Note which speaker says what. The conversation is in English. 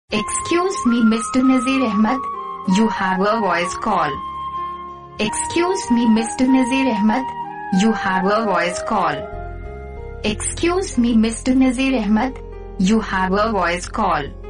Speaker 1: Excuse me, Mr. Nazir Ahmed. You have a voice call. Excuse me, Mr. Nazir Ahmed. You have a voice call. Excuse me, Mr. Nazir Ahmed. You have a voice call.